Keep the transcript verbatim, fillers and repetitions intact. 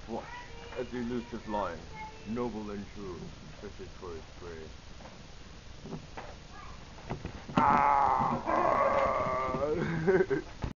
What? As the elusive lion, noble and true, fishes for his prey. Ah!